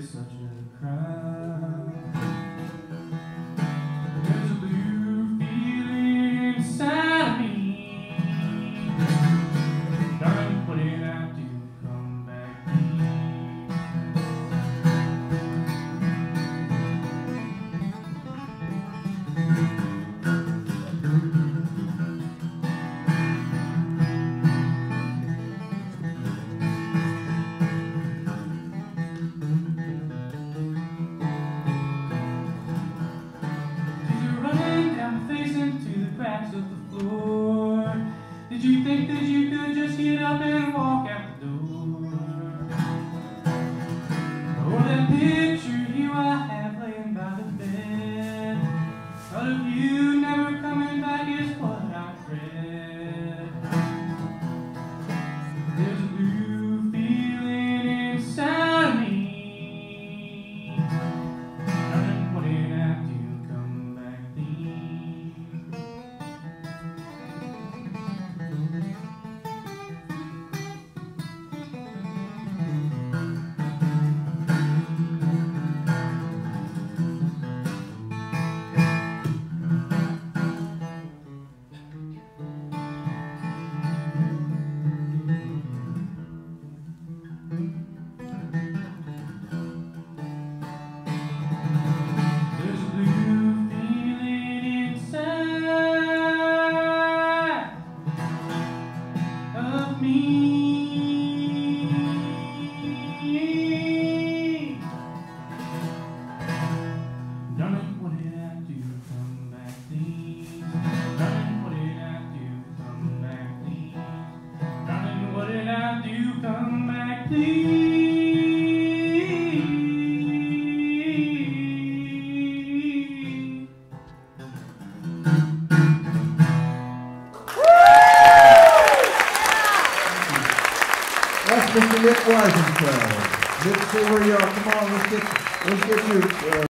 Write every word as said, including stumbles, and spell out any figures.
is such a crime. There's a blue feeling inside of me. Darling, what did I do? Come back, of the floor. Did you think that you could just get up and walk out the door? Oh, that picture you I have laying by the bed, thought of you never coming back is what I read. There's a blue feeling inside me. Darling, what did I do? Come back, please. Come back, please. That's Mister Weitzenfeld. Let's see where you are. Come on, let's get, let's get you. Uh